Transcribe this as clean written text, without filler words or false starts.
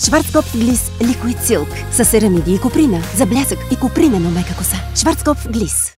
Schwarzkopf Gliss Liquid Silk с ceramidi и куприна за блясък и купринено мека коса. Schwarzkopf Gliss.